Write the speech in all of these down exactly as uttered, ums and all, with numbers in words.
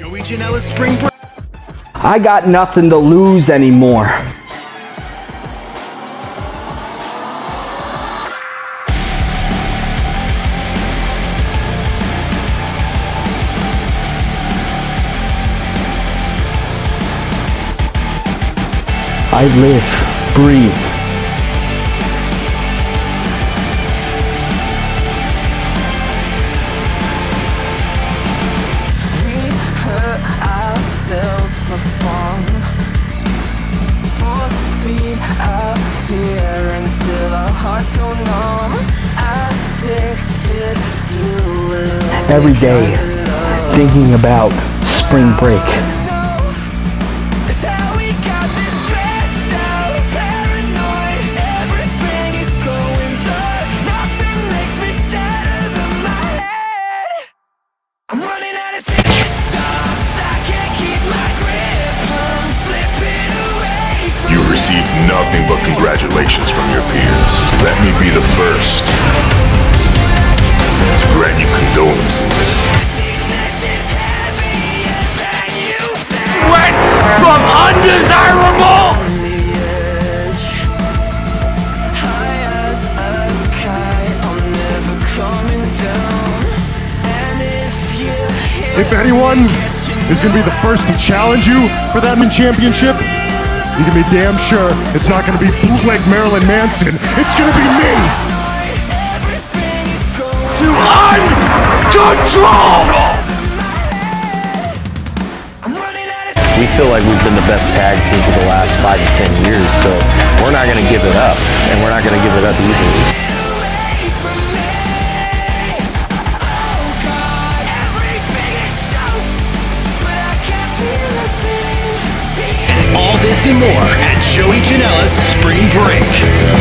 Joey Janela's spring break. I got nothing to lose anymore. I live, breathe. For fun, force feed our fear until our hearts go numb. Addicted to it. Every day, thinking about spring break. It's how we got this stressed out, paranoid. Everything is going dark. Nothing makes me sadder than my head. I'm running out of ticket stops. I can't keep my grip. I'm slipping away from You received nothing but congratulations from your peers. Let me be the first to grant you condolences. This is heavier than you think. Went from undesirable On the edge, high as a kite, I'm never coming down. And if you hear If anyone is going to be the first to challenge you for that championship, you can be damn sure it's not going to be bootleg Marilyn Manson. It's going to be me. everything is going to uncontrolled. I'm running out of We feel like we've been the best tag team for the last five to ten years, so we're not going to give it up, and we're not going to give it up easily. away from me. Oh God, everything is so, but I can't feel a thing. All this and more at Joey Janela's spring break.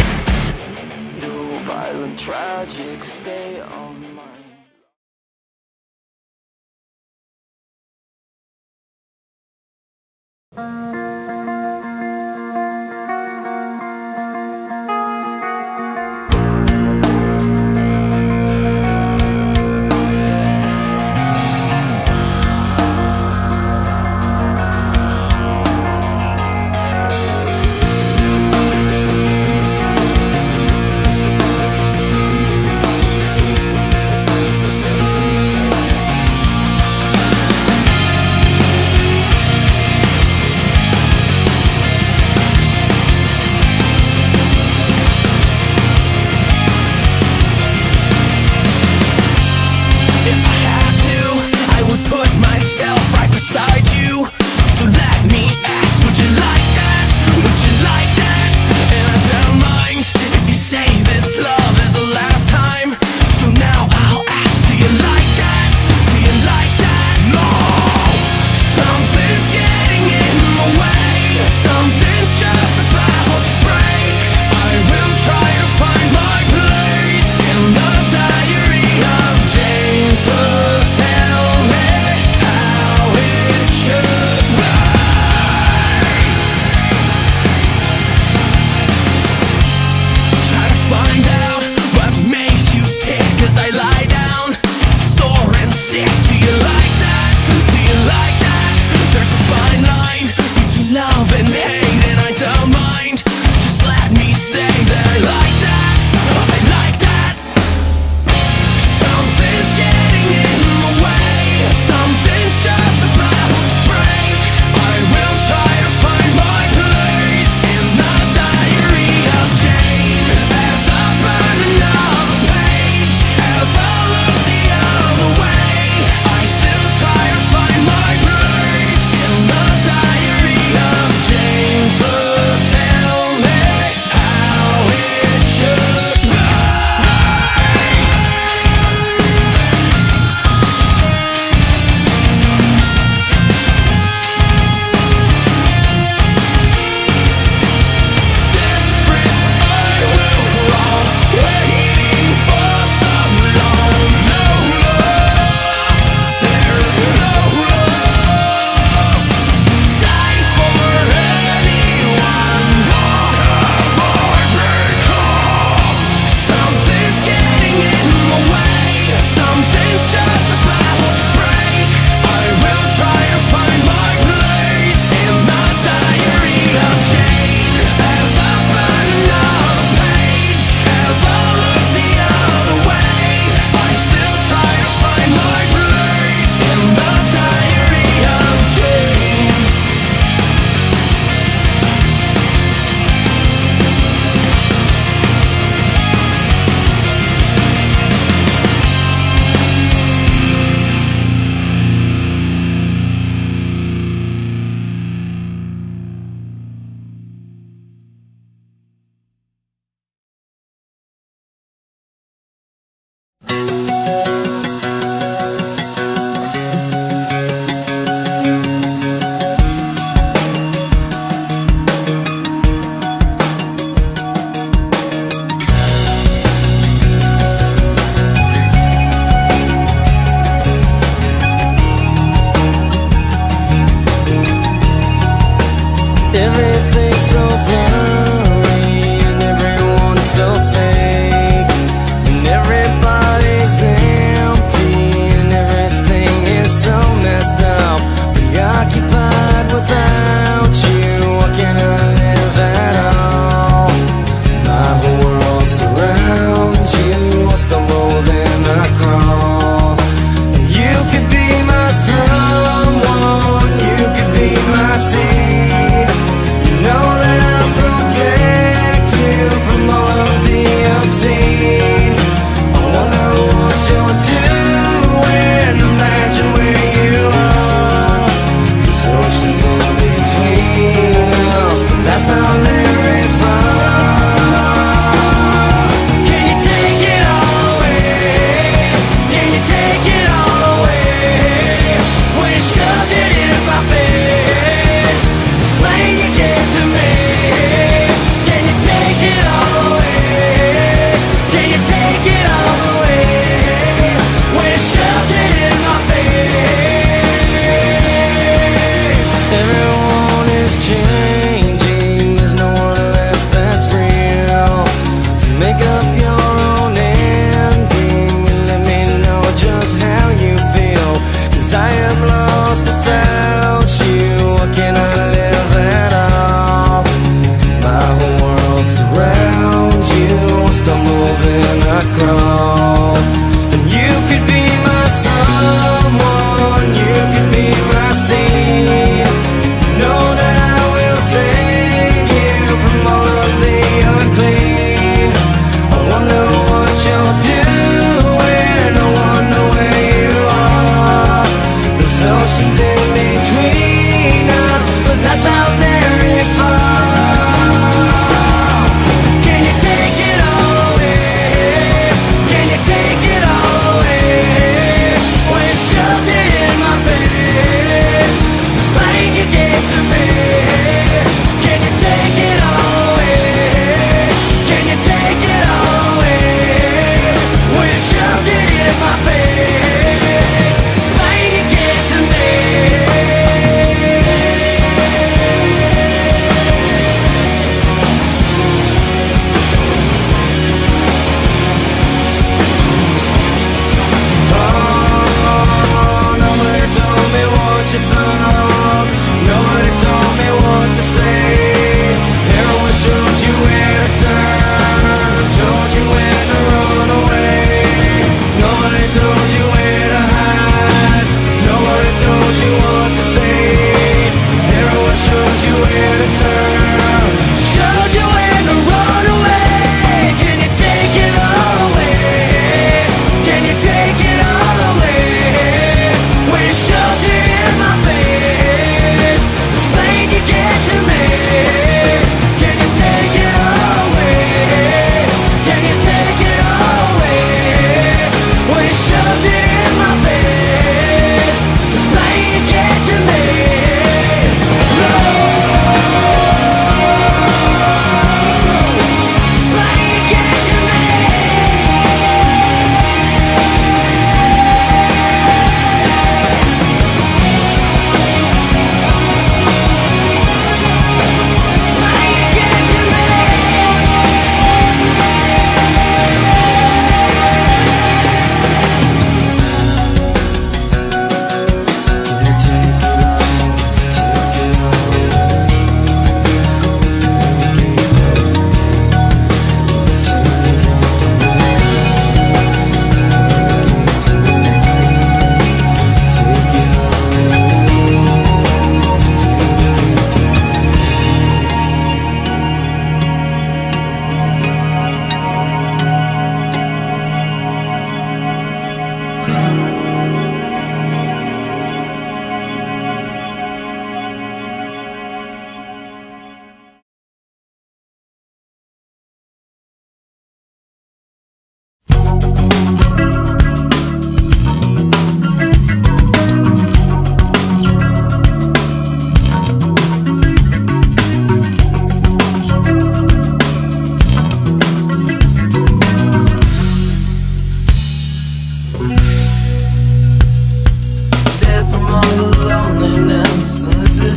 Your violent, tragic state of mind.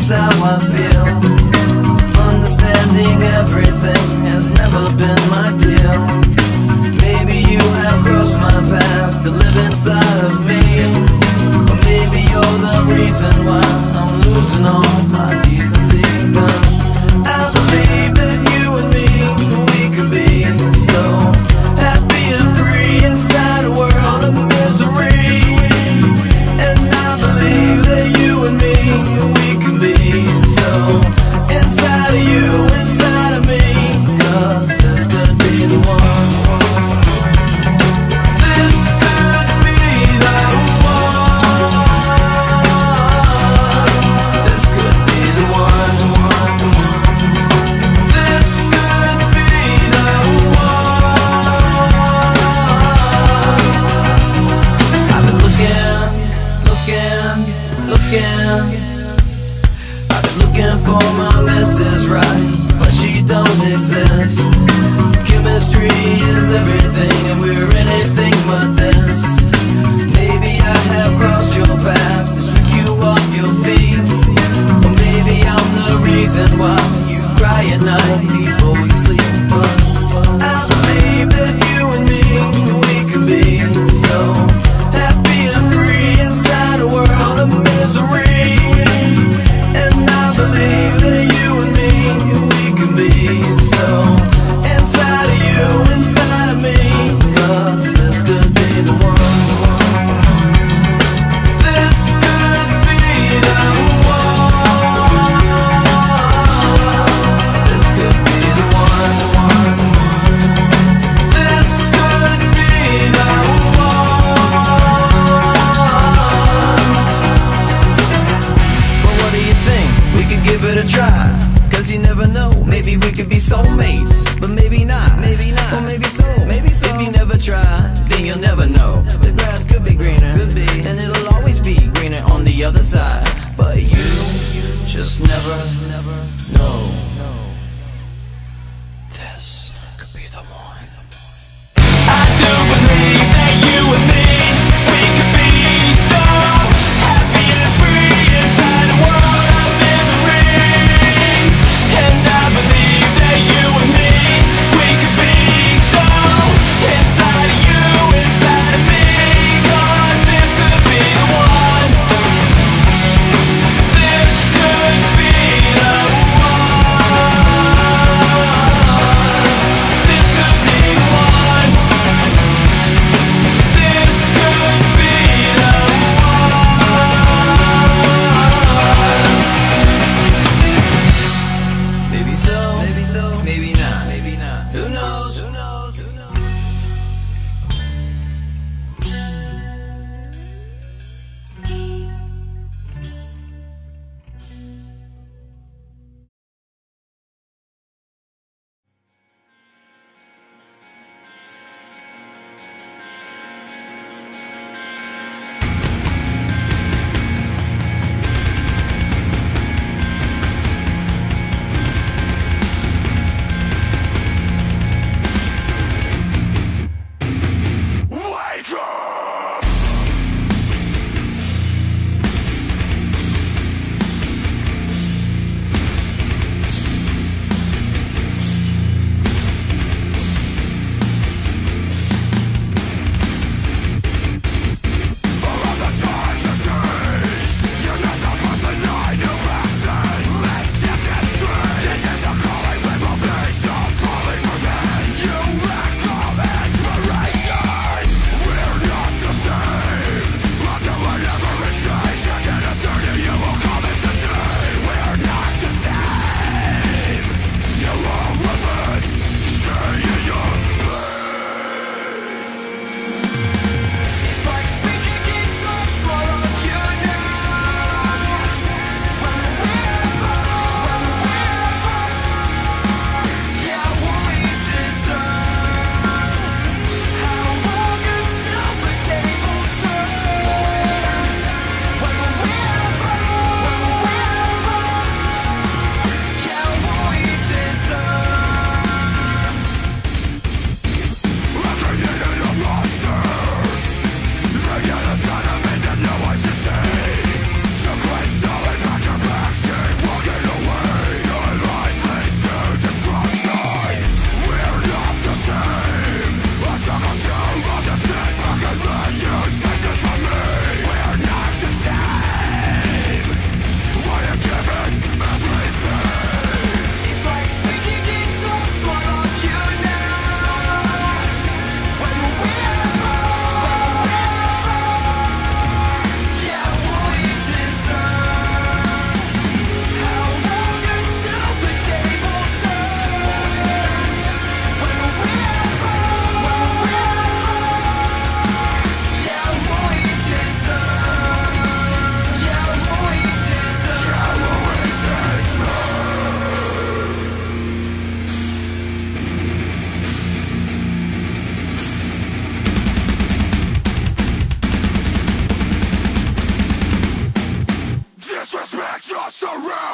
is how I feel. Understanding everything has never been my deal. Maybe you have crossed my path to live inside of me, or maybe you're the reason why I'm losing all my decency. I believe that you and me, we can be so happy and free inside a world of misery. And I believe that you and me, we can be so inside of you, inside of me, 'cause there's been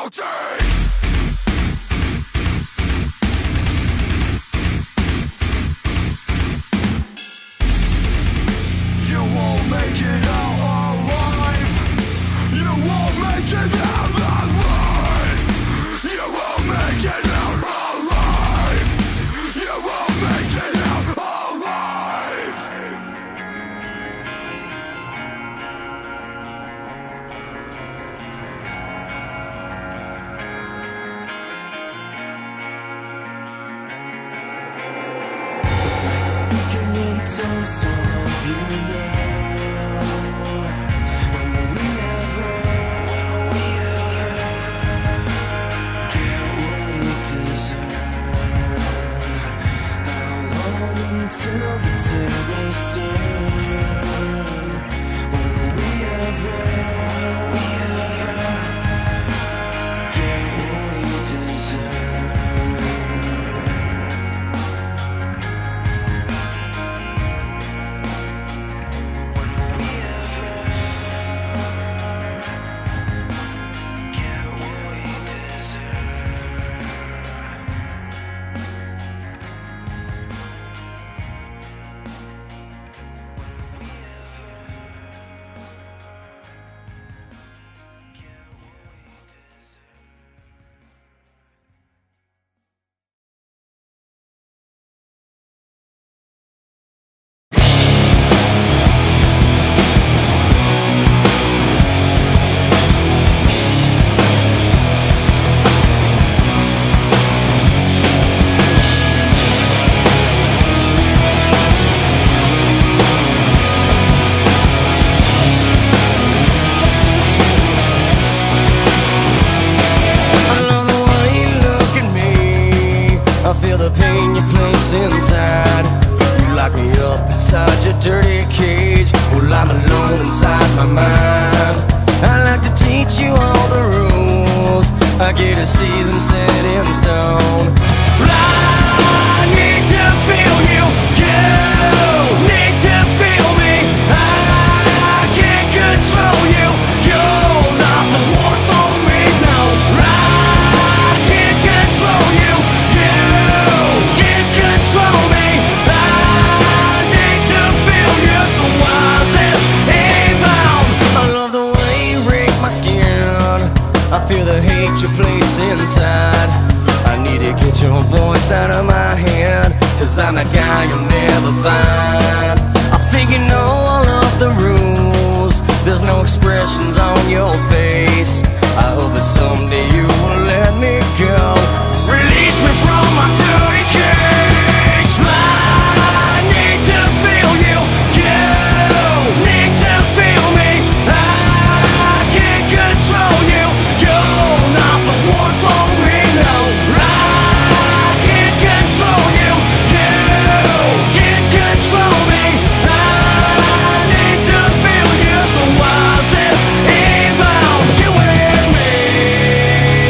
You won't make it out alive. You won't make it out alive. You won't make it out alive. You won't make it out alive. Speaking in tongues, all of you know. Will we ever get what we deserve? How long until the tables turn? Will we ever get what we deserve? I feel the pain you place inside. You lock me up inside your dirty cage. Well, I'm alone inside my mind. I like to teach you all the rules. I get to see them set in stone. I need to feel you. You need to feel me. I can't control you. You're not the one for me. No, I can't control you. Control me. I need to feel you. So why is it even? I love the way you rake my skin. I feel the hate you place inside. I need to get your voice out of my head, 'cause I'm the guy you'll never find. I think you know all of the rules. There's no expressions on your face. I hope that someday you will let me go. Release me from my dirty cage. I need to feel you. You need to feel me. I can't control you. You're not the one for me. No, I can't control you. You can't control me. I need to feel you. So why is it even you and me?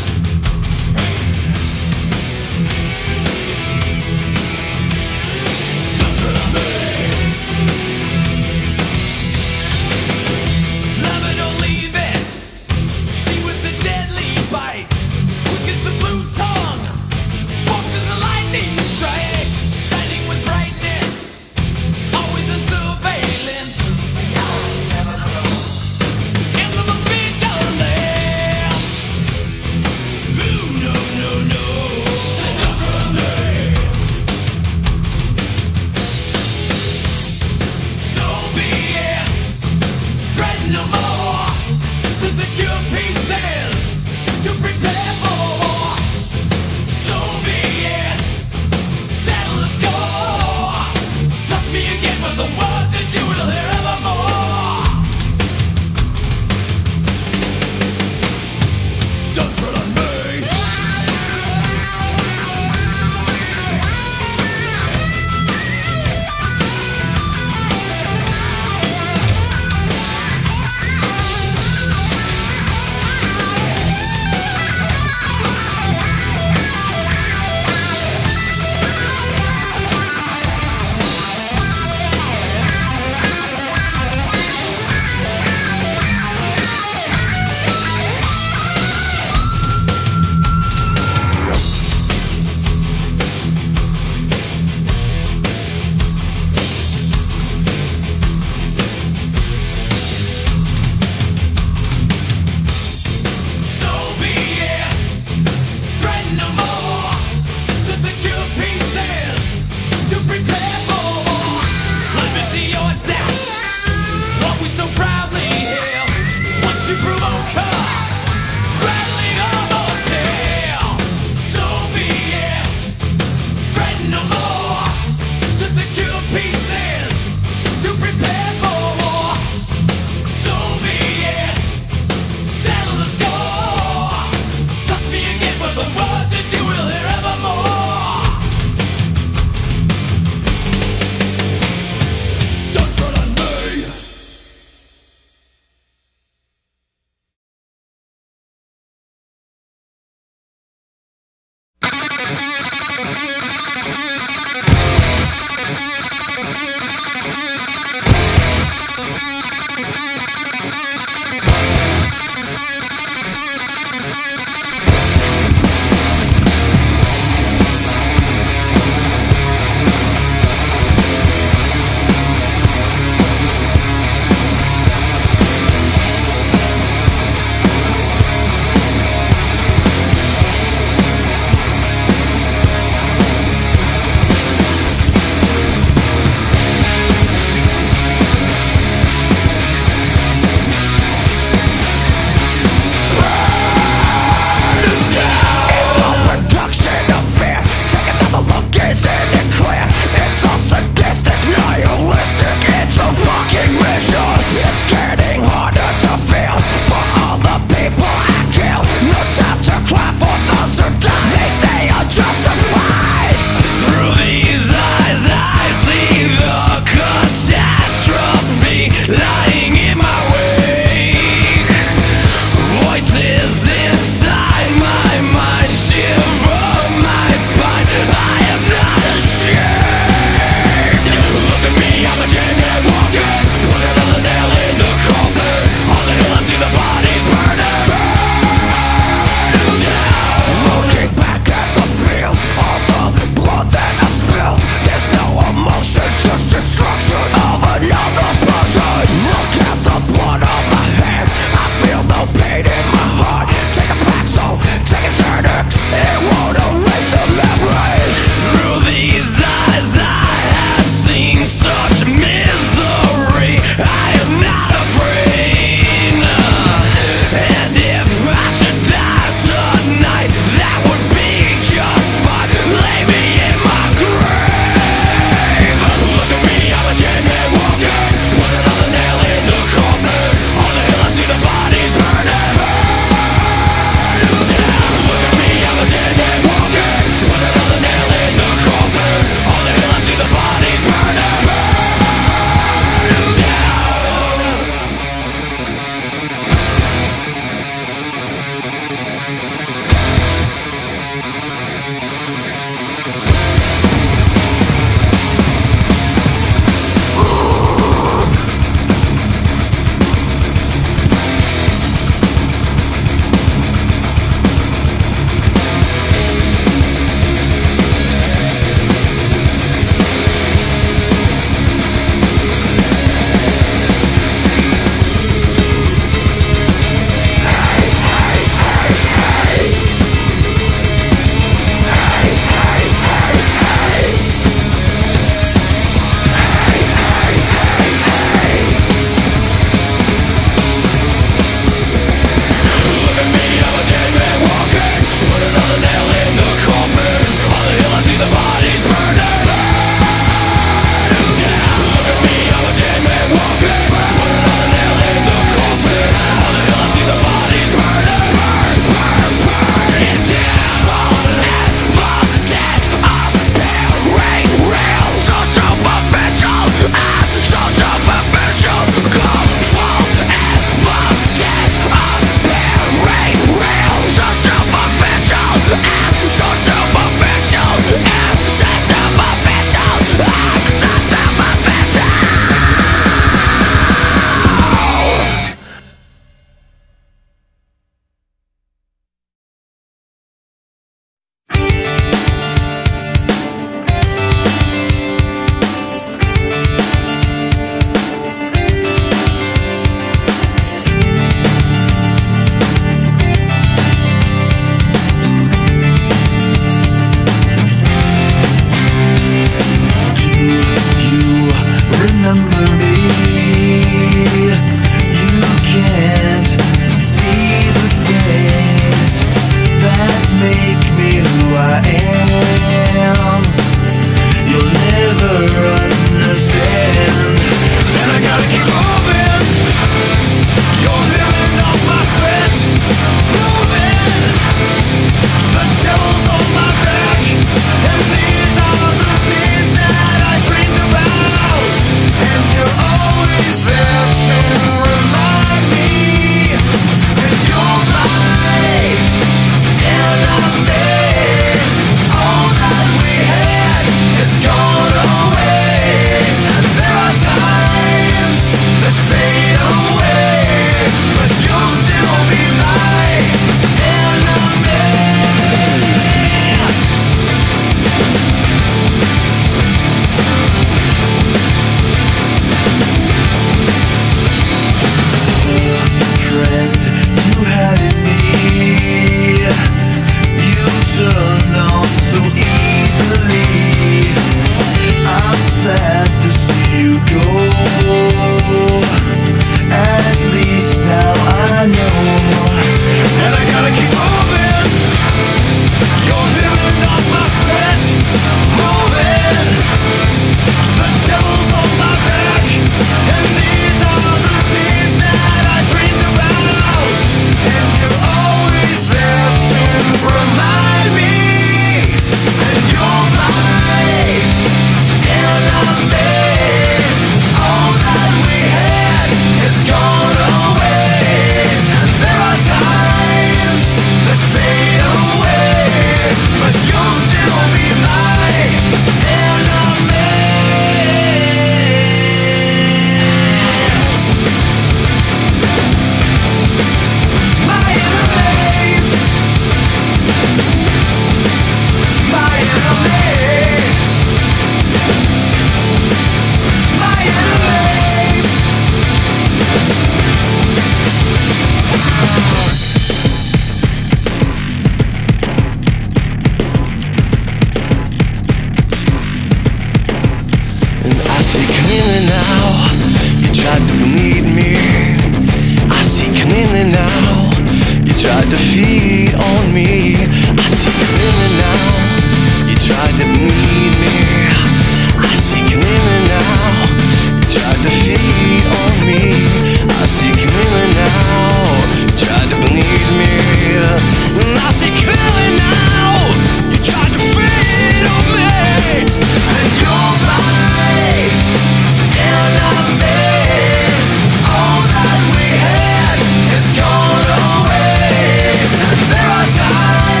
tried to feed on me. I see clearly now. You tried to bleed me. I see clearly now. You tried to feed on me. I see clearly now. You tried to bleed me. I see clearly now. You tried to feed on me. And you're my enemy. All that we had is gone away. And there are times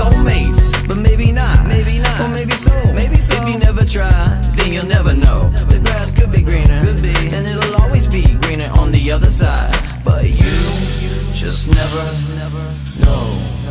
soulmates, but maybe not, maybe not, or maybe so, maybe so. If you never try, then you'll never know. The grass could be greener, could be, and it'll always be greener on the other side. But you just never, never know.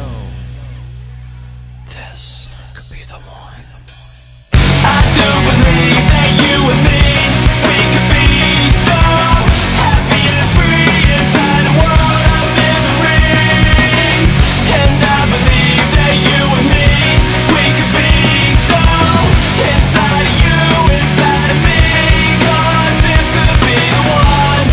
This could be the one. I do believe that you and me, we could be so happy and free inside a world of misery. And I believe that you and me, we could be so inside of you, inside of me. Cause this could be the one.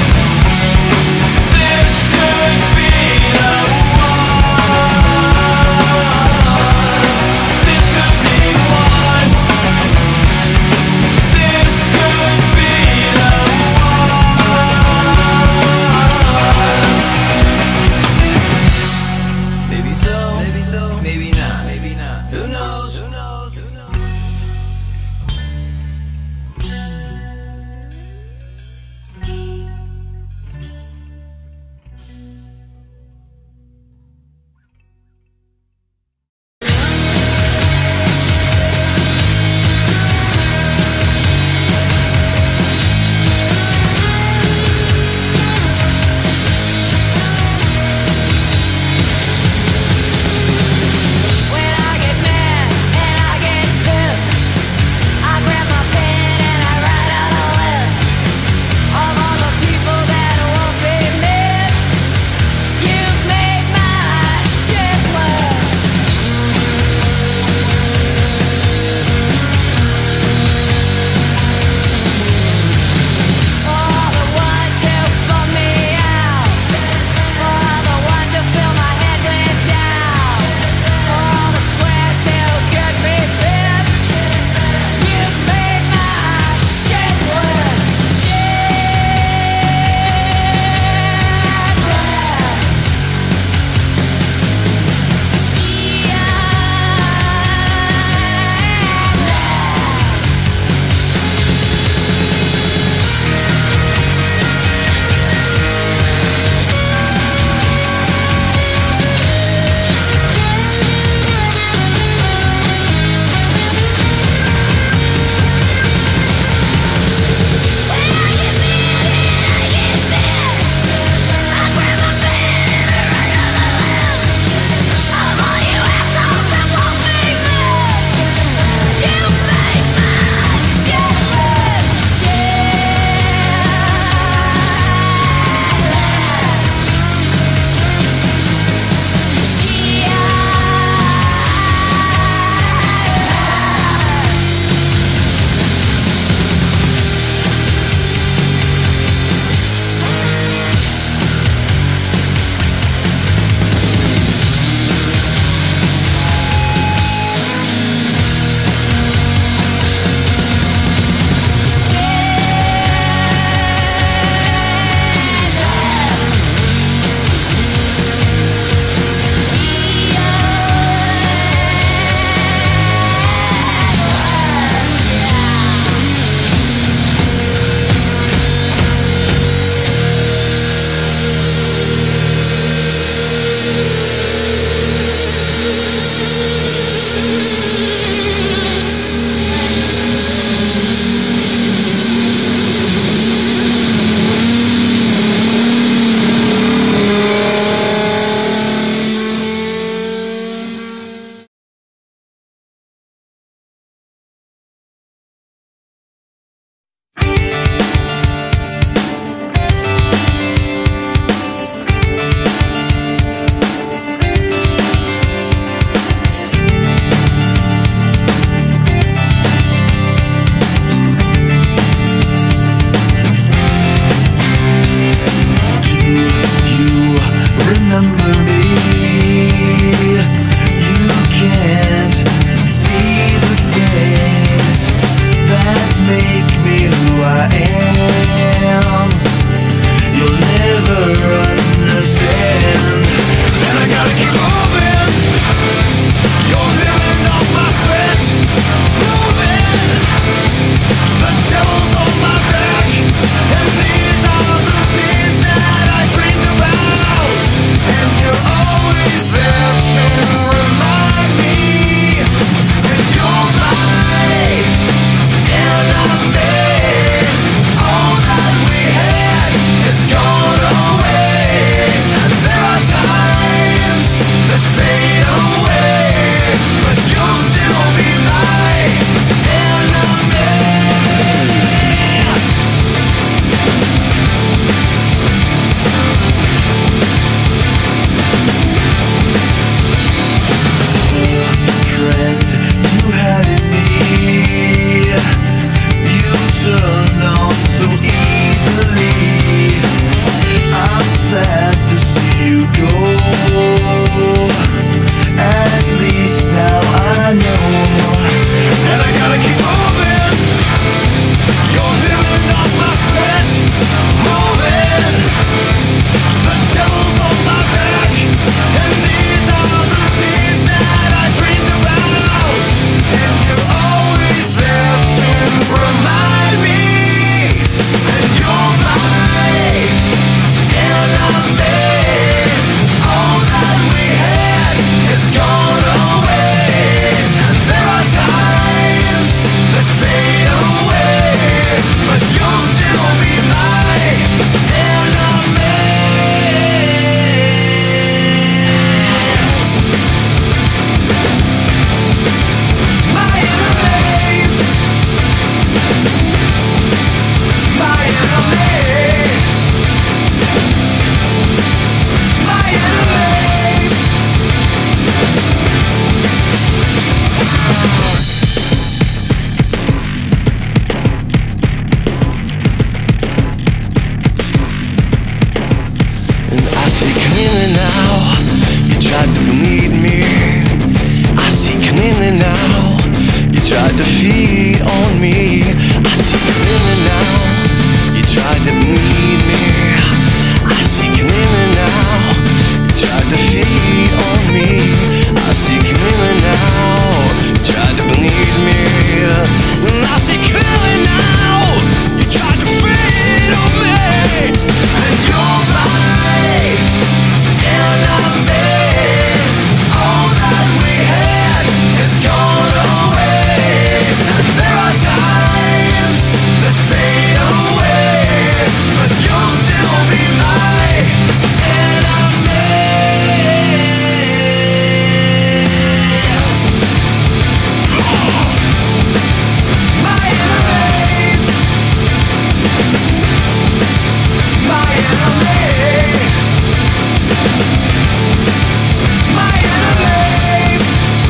This could be the one. This could be the one. tried to feed on me. I see clearly now. You tried to bleed me. I see clearly now. You tried to feed on me. I see clearly now. You tried to bleed me. I see clearly now. You tried to feed on me. And you're my enemy. All that we had is gone away. And there are times that fade away, but you'll still be my enemy. My enemy. My enemy. My enemy.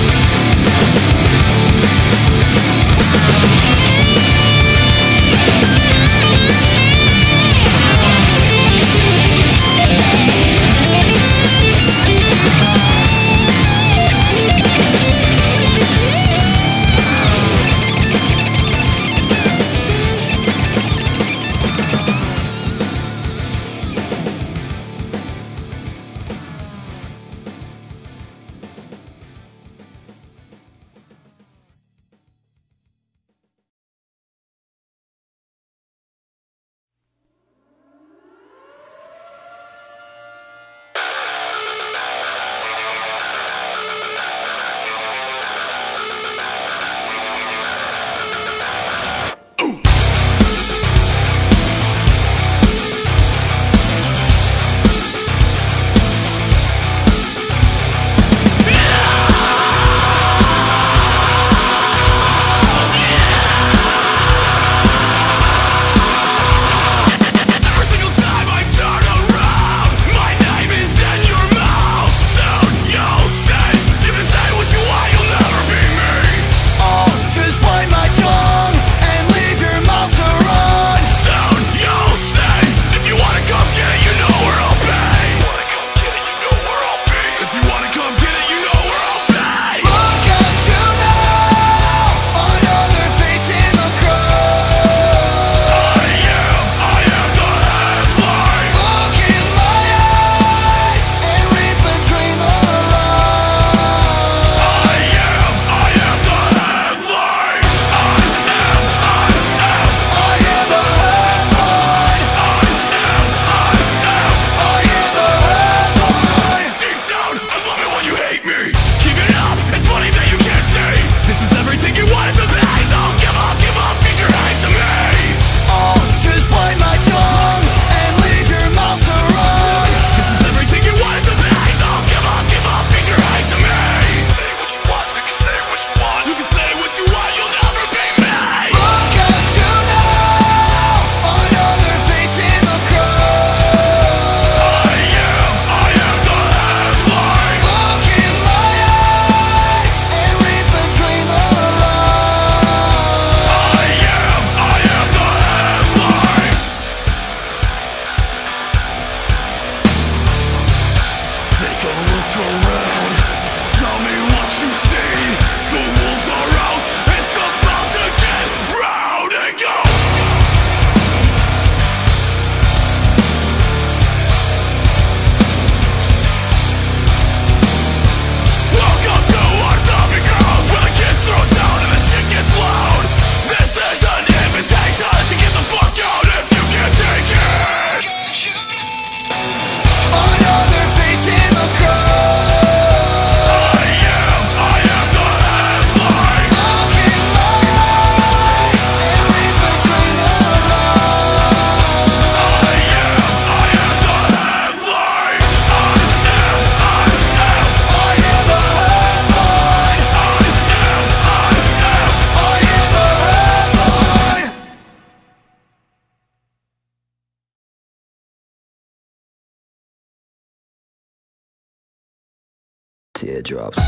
Teardrops.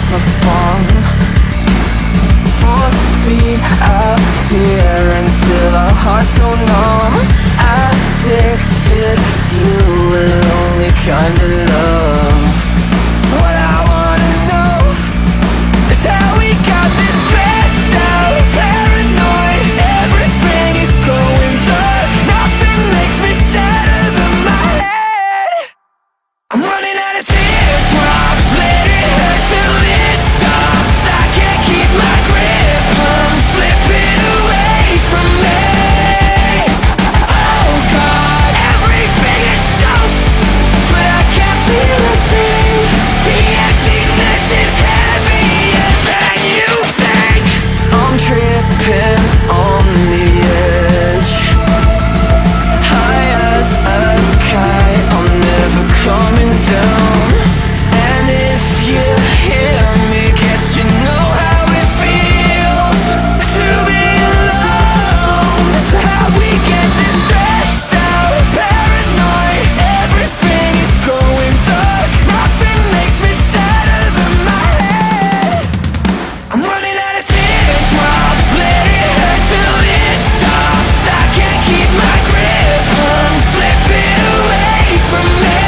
for fun. Force feed our fear until our hearts go numb. Addicted to a lonely kind of love. What I wanna know is how we got this stressed out, paranoid. Everything is going dark. Nothing makes me sadder than my head. I'm running out of teardrops. Let it hurt till it stops. I can't keep my grip. I'm slipping away from me. Oh God, everything is so, but I can't feel a thing. The emptiness is heavier than you think. I'm tripping on the edge, high as a kite. I'm never coming down. And if you hear me, guess you know how it feels to be alone. So how we get this stressed out, paranoid. Everything is going dark. Nothing makes me sadder than my head. I'm running out of teardrops. Let it hurt till it stops. I can't keep my grip. I'm slipping away from me.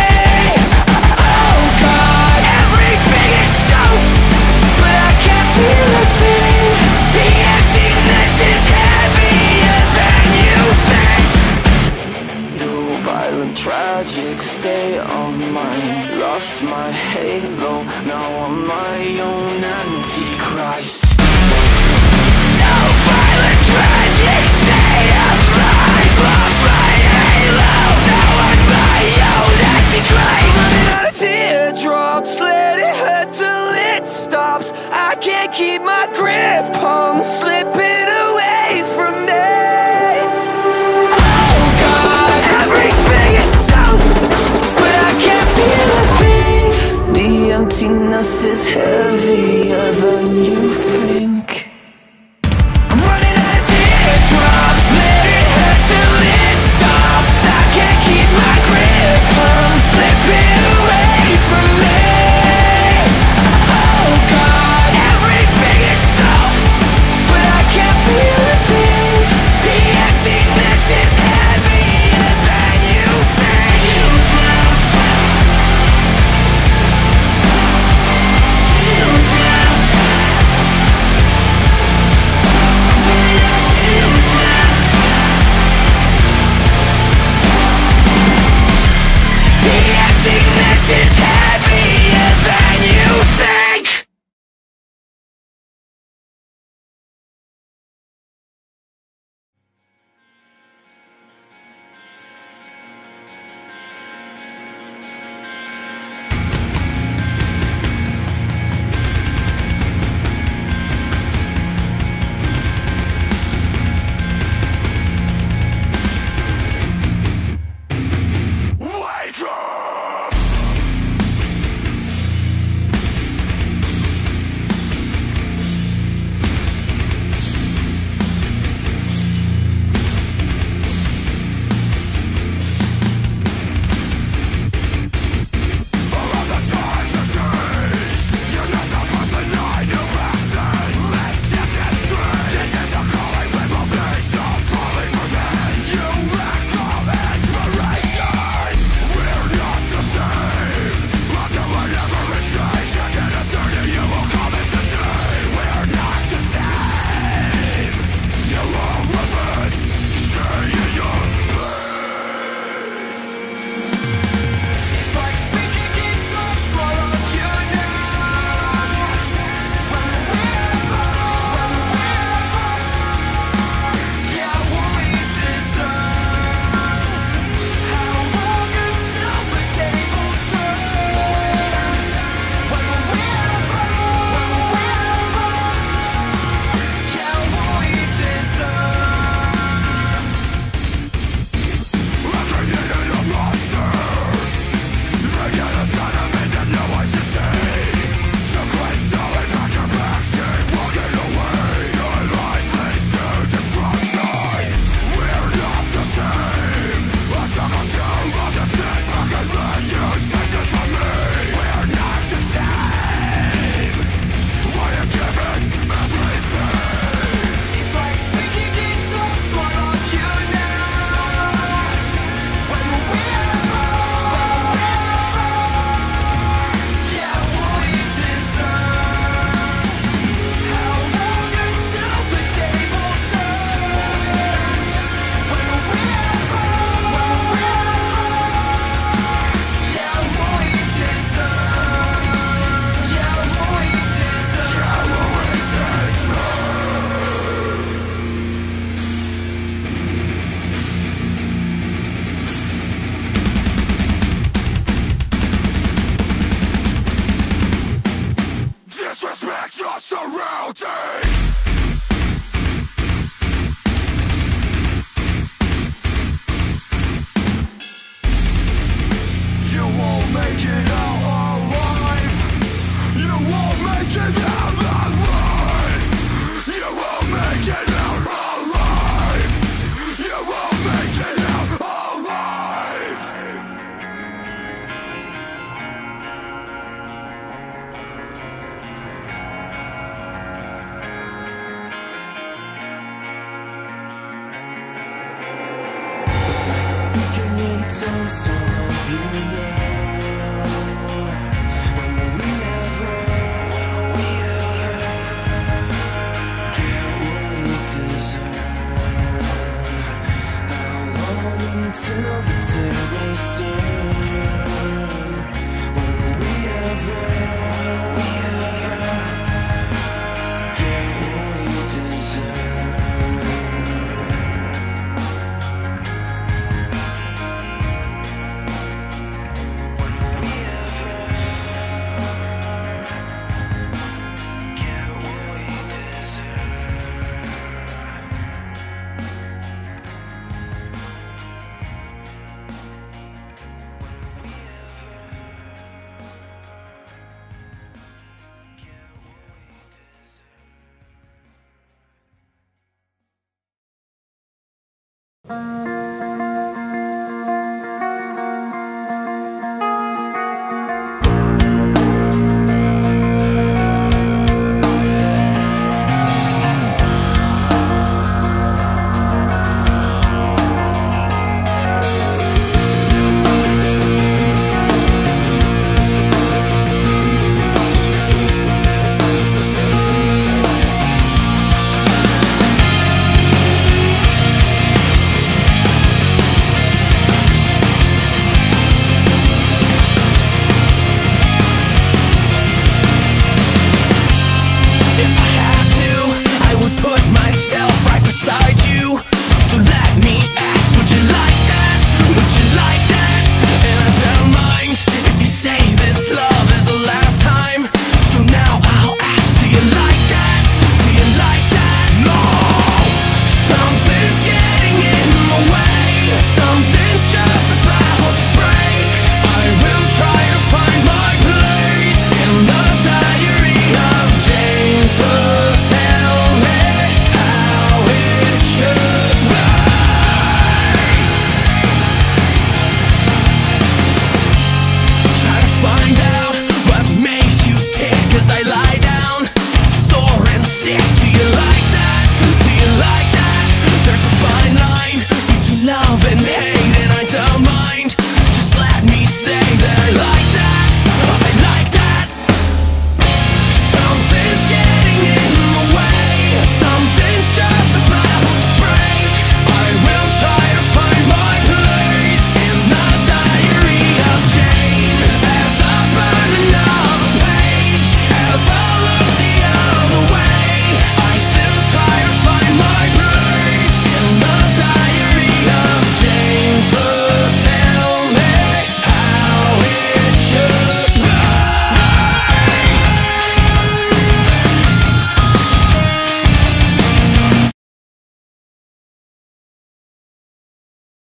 Oh God, everything is so, but I can't feel a thing. The emptiness is heavier than you think. Your violent, tragic state of mind. Lost my halo, now I'm my own antichrist. No violent, tragic state of mind. Lost my halo, now I'm my own antichrist. Running out of teardrops, let it hurt till it stops. I can't keep my grip, I'm slipping away from me. Oh God, everything is so, but I can't feel a thing. The emptiness is heavier than you think.